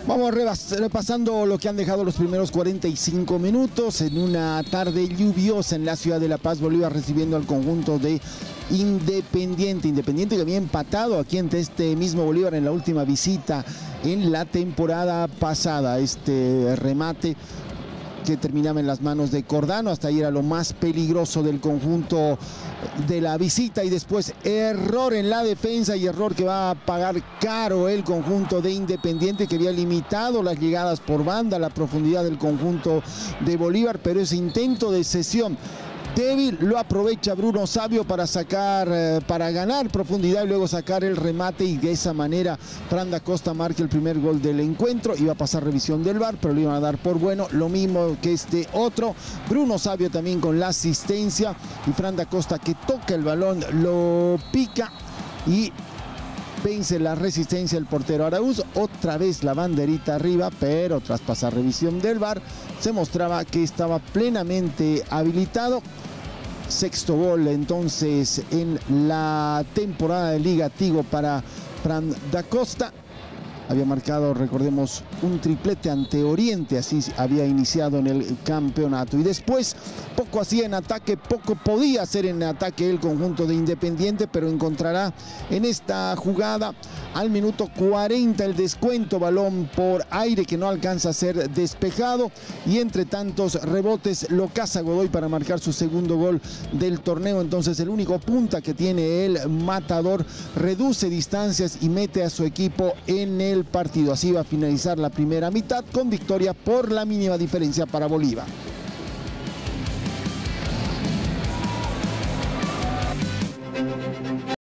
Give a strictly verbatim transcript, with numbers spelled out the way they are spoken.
Vamos repasando lo que han dejado los primeros cuarenta y cinco minutos en una tarde lluviosa en la ciudad de La Paz. Bolívar recibiendo al conjunto de Independiente. Independiente que había empatado aquí ante este mismo Bolívar en la última visita en la temporada pasada. Este remate que terminaba en las manos de Cordano, hasta ahí era lo más peligroso del conjunto de la visita, y después error en la defensa y error que va a pagar caro el conjunto de Independiente, que había limitado las llegadas por banda, la profundidad del conjunto de Bolívar, pero ese intento de cesión débil lo aprovecha Bruno Sabio para sacar, eh, para ganar profundidad y luego sacar el remate, y de esa manera Fran da Costa marca el primer gol del encuentro. Iba a pasar revisión del V A R, pero lo iban a dar por bueno, lo mismo que este otro. Bruno Sabio también con la asistencia, y Fran da Costa que toca el balón, lo pica y vence la resistencia del portero Araúz. Otra vez la banderita arriba, pero tras pasar revisión del V A R se mostraba que estaba plenamente habilitado. Sexto gol entonces en la temporada de Liga Tigo para Fran da Costa. Había marcado, recordemos, un triplete ante Oriente, así había iniciado en el campeonato. Y después, poco hacía en ataque, poco podía hacer en ataque el conjunto de Independiente, pero encontrará en esta jugada al minuto cuarenta el descuento, balón por aire que no alcanza a ser despejado, y entre tantos rebotes lo caza Godoy para marcar su segundo gol del torneo. Entonces el único punta que tiene el matador reduce distancias y mete a su equipo en el partido. Así va a finalizar la primera mitad con victoria por la mínima diferencia para Bolívar.